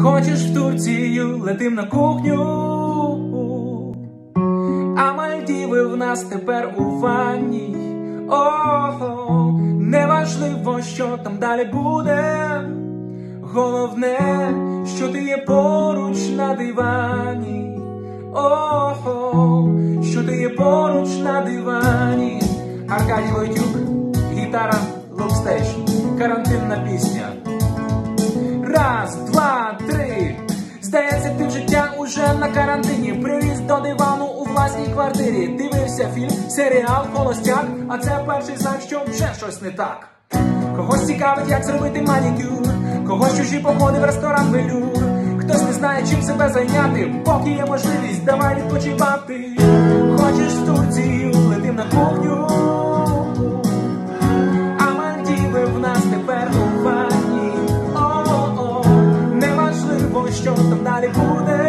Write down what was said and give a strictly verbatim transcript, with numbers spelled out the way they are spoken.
Хочеш в Турцію, летим на кухню, а Мальдіви в нас тепер у ванні. О, неважливо, що там далі буде, головне, що ти є поруч на дивані. О, що ти є поруч на дивані. Аркадій Войтюк, гітара, локстейшн, карантинна пісня. Раз, два, три. Здається, ти в життя уже на карантині. Приріс до дивану у власній квартирі. Дивився фільм, серіал, холостяк, а це перший знак, що вже щось не так. Когось цікавить, як зробити манікюр, когось чужі походи в ресторан велюр. Хтось не знає, чим себе зайняти, поки є можливість, давай відпочивати. Хочеш в Турцію, летим на кухню, а Мальдіви в нас тепер у ванні. О-о-о, неважливо, що там далі буде,